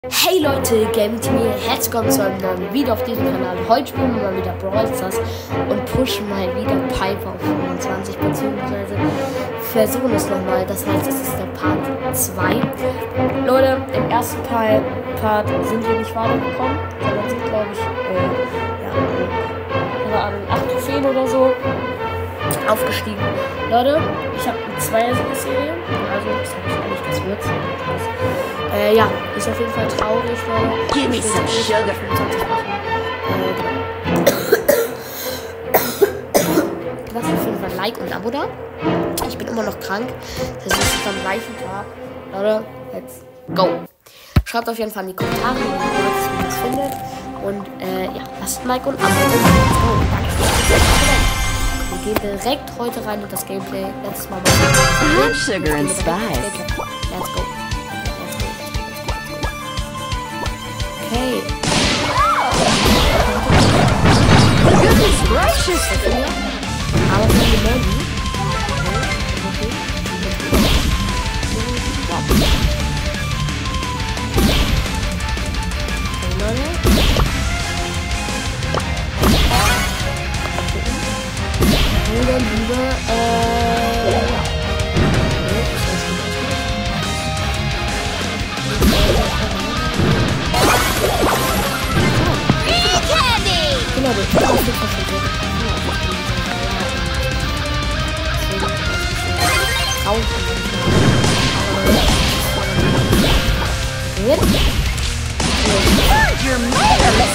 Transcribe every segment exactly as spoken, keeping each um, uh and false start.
Hey Leute, Gaming Team hier, herzlich willkommen zu einem neuen Video auf diesem Kanal. Heute spielen wir mal wieder Brawl Stars und pushen mal wieder Piper auf fünfundzwanzig, beziehungsweise versuchen es nochmal. Das heißt, es ist der Part zwei. Leute, im ersten Part, Part sind wir nicht weitergekommen, sondern sind, glaube ich, äh, ja, keine Ahnung, acht Trophäen oder so aufgestiegen. Leute, ich habe eine Zweier-Serie, also das habe ich eigentlich, das wird Äh, ja, ist auf jeden Fall traurig, Leute. Give me some sugar. Lasst auf jeden Fall ein Like und ein Abo da. Ich bin immer noch krank. Das ist am gleichen Tag. Leute, let's go. Schreibt auf jeden Fall in die Kommentare, wie ihr das findet. Und äh, ja, lasst ein Like und ein Abo. Let's go. Danke fürs Wir gehen direkt heute rein in das Gameplay. Letztes Mal war Sugar and spice. Let's go. Okay. Goodness gracious! Aber für die Melody. Oder lieber, äh, ja. Genau, das ist auch viel verschieden. Raus. Your manners!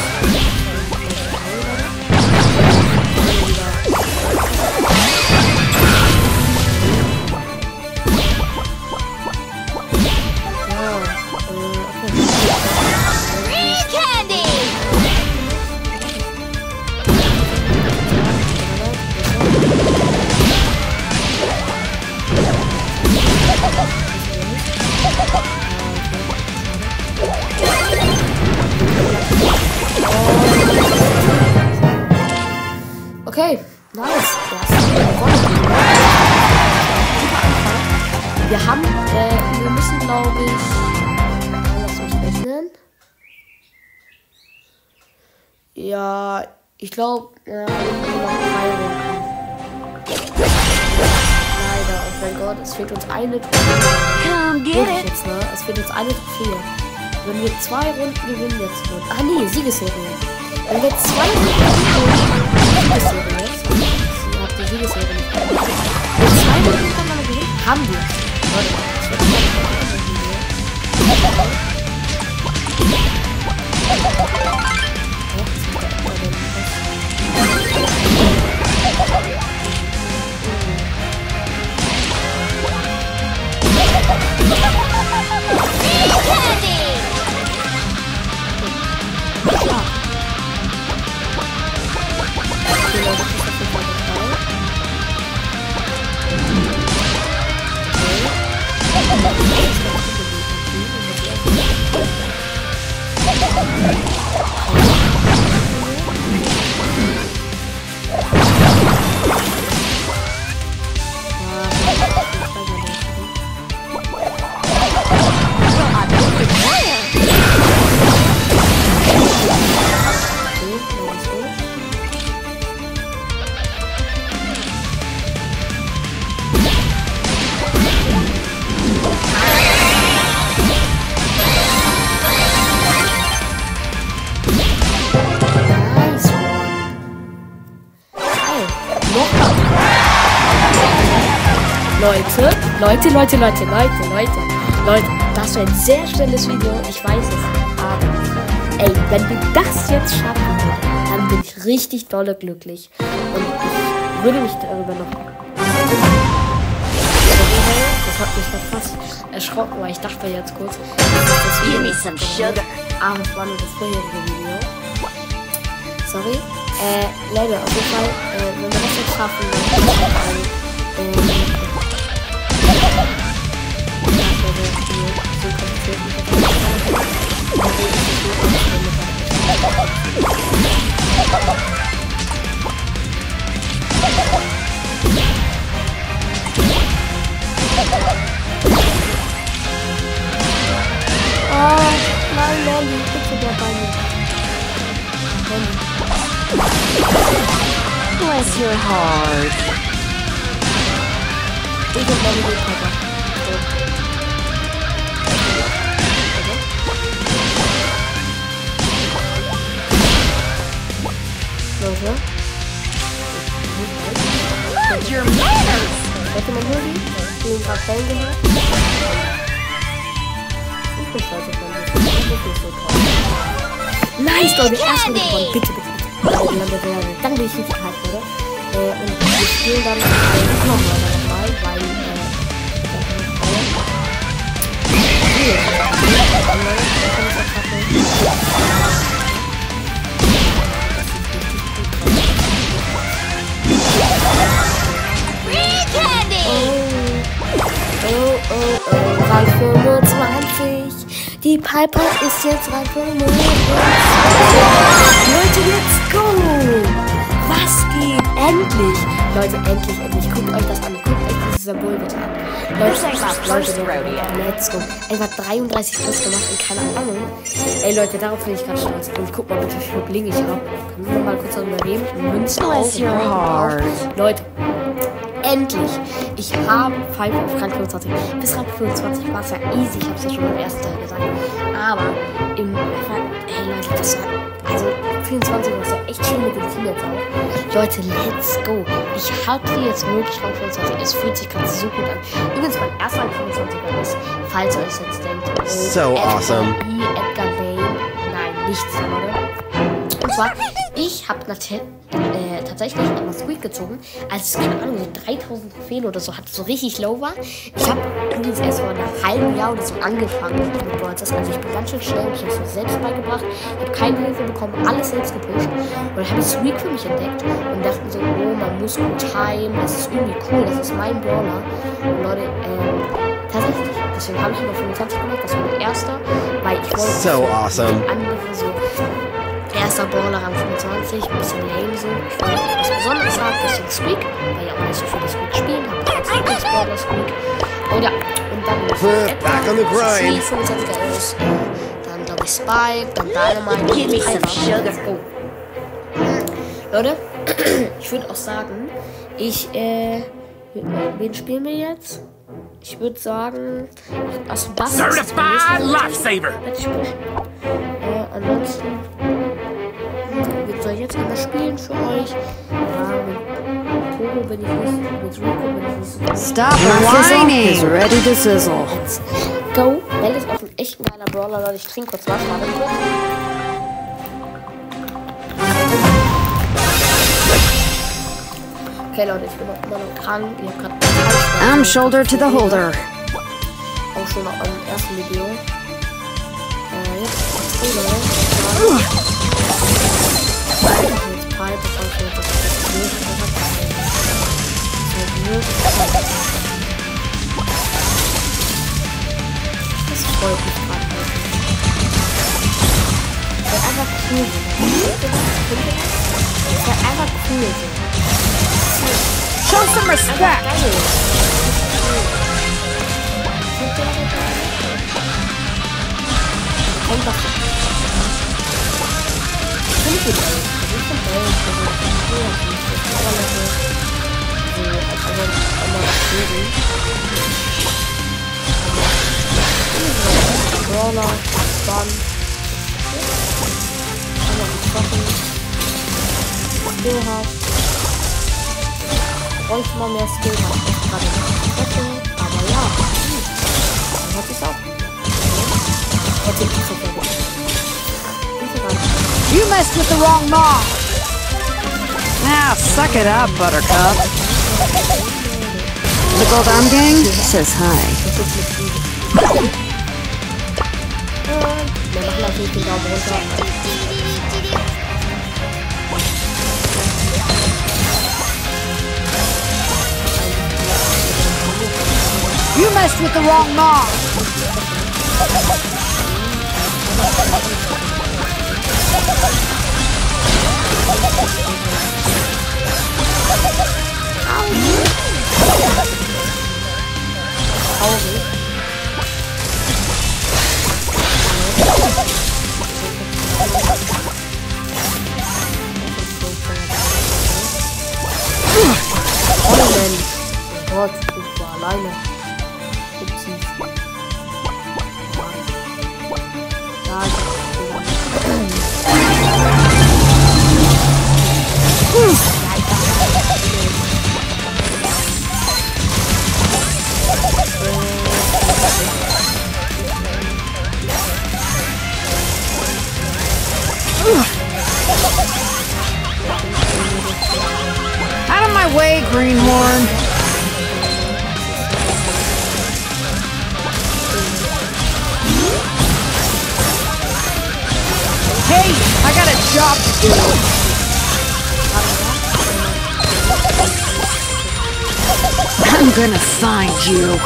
Okay, nice. Wir haben, äh, wir müssen, glaube ich, lass mich rechnen. Ja, ich glaube, äh, wir müssen noch drei Runden. Leider, oh mein Gott, es fehlt uns eine Trophäe. Jetzt, ne? Es fehlt uns eine Trophäe. Wenn wir zwei Runden gewinnen jetzt wird. Ah nee, Siegesserie. Wenn wir zwei Runden gewinnen, Siegesserie jetzt. Ihr habt die Siegesserie nicht. Wenn wir zwei Runden miteinander gewinnen, haben wir es. Leute, das wird nicht Leute, Leute, Leute, Leute, Leute, Leute, Leute, das wäre ein sehr schnelles Video, ich weiß es, aber ey, wenn wir das jetzt schaffen würden, dann bin ich richtig dolle glücklich und ich würde mich darüber noch, das hat mich noch fast erschrocken, weil ich dachte jetzt kurz, das ist das Video, aber es war nur das vorherige Video, sorry, äh, Leute, auf jeden Fall, äh, wenn wir das jetzt schaffen, dann ähm, oh, nein. bleib bei mir. Bless your heart. Ich bin bei mir, Papa. Leute. Mind your manners. Warte mal, Hürden. Ich bin ein paar Fällen gemacht. Ich bin scheiße von dir. Ich bin nicht so toll. Nice, Leute. Erst wieder gewonnen. Bitte, bitte, bitte. Dann bin ich richtig hyped, oder? Äh, und wir spielen dann nochmal dabei, weil, äh, Oh, oh, oh, Rang fünfundzwanzig. Die Piper ist jetzt Rang fünfundzwanzig. Leute, let's go! Was geht? Endlich! Leute, endlich, endlich. Guckt euch das an. Guckt euch dieses Symbol bitte an. Leute, Leute, let's go. Etwa dreiunddreißig plus gemacht und keine Ahnung. Ey, Leute, darauf bin ich gerade stolz. Und guck mal bitte, wie viel Bling ich habe. Können wir mal kurz darüber reden? Münzen auf. Leute. Endlich! Ich habe Pfeife auf Rang fünfundzwanzig. Bis Rang fünfundzwanzig war es ja easy. Ich habe es ja schon beim ersten Teil gesagt. Aber im... Ey Leute, das war... Also vierundzwanzig war es ja echt schön mit dem Team jetzt auch. Leute, let's go! Ich hatte jetzt wirklich Rang fünfundzwanzig. Es fühlt sich gerade so gut an. Übrigens, mein erster Rang fünfundzwanziger ist, falls ihr euch jetzt denkt... Oh, so Edgar awesome. E, Edgar Bane. Nein, nichts, Leute. Und zwar, ich habe natürlich... Äh, tatsächlich einmal Squeak gezogen, als es, keine Ahnung, so dreitausend Trophäen oder so hatte, so richtig low war. Ich habe übrigens erst vor einem halben Jahr oder so angefangen mit Brawl Stars. Also ich bin ganz schön schnell, ich habe es mir selbst beigebracht, ich habe keine Hilfe bekommen, alles selbst gepusht. Und dann habe ich Squeak für mich entdeckt und dachte so, oh, man muss gut timen, das ist irgendwie cool, das ist mein Brawler. Und Leute, ähm, tatsächlich, deswegen habe ich immer fünfundzwanzig gemacht, das war mein erster, weil ich wollte So awesome. andere so... Erster Brawler Rang fünfundzwanzig, ein bisschen lame so. Ich wollte etwas Besonderes haben, ein bisschen Squeak, weil ich auch nicht so viele Squeak spielen habe. Als Lieblingsbrawler Squeak. Und ja, und dann Back on the grind. fünfundzwanziger ist, äh, dann glaube ich Spike, dann Dynamite. Give me some sugar. Oh. Leute, ich würde auch sagen, ich, äh, wen spielen wir jetzt? Ich würde sagen, aus Bass. Certified Lifesaver! Äh, ansonsten. Wen soll ich jetzt einmal spielen für euch? Ja, mit Pogo bin ich nicht, mit Rico bin ich nicht so gut. Stop whining. Is ready to sizzle. Let's go. Bell ist auch ein echt geiler Brawler, Leute. Ich trinke kurz Wasser. Warte kurz. Okay, Leute, ich bin noch immer noch krank. Ich hab grad I'm shoulder to the holder. auch schon noch am ersten Video. Äh, jetzt. Oh, Leute. Jetzt Pipe, das habe ich jetzt das Das freut mich gerade. Das ist einfach cool. Das ist einfach cool. Show some respect. Einfach so. Ich finde gut, ey. Ich finde Bell, ich finde cool. So, als ob wir einmal was reden. Brawler, Stun. Einmal getroffen. Skill hat. Bräuchte mal mehr Skill, hat ich gerade nicht getroffen. Aber ja, dann hat es auch. Jetzt ist es super gut. You messed with the wrong mom. Now suck it up, Buttercup. The Goldam Gang says hi. Wir machen natürlich den Daumen runter. You messed with the wrong mom. Traurig. Out of my way, Greenhorn. Hey, I got a job to do. I'm gonna find you.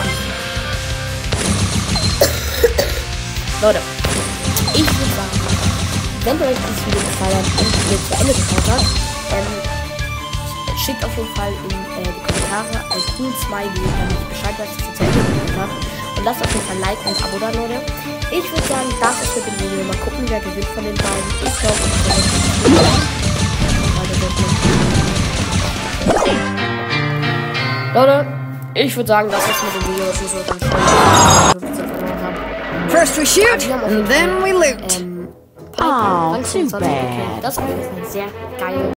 Leute, ich würde sagen, wenn euch dieses Video gefallen hat und ihr zu Ende geschaut habt, ähm, schickt auf jeden Fall in äh, die Kommentare einen coolen Smiley, damit ich Bescheid weiß, dass ihr zu Ende geschaut habt. Und lasst auf jeden Fall ein Like und ein Abo da, Leute. Ich würde sagen, das ist für den Video. Mal gucken, wer gewinnt von den beiden. Ich glaube, ich Leute, ich würde sagen, das ist mit dem Video. Das ist so ganz schön. First we shoot, and then we loot. Ähm, Oh, too das bad. Das ist auf jeden Fall sehr geil.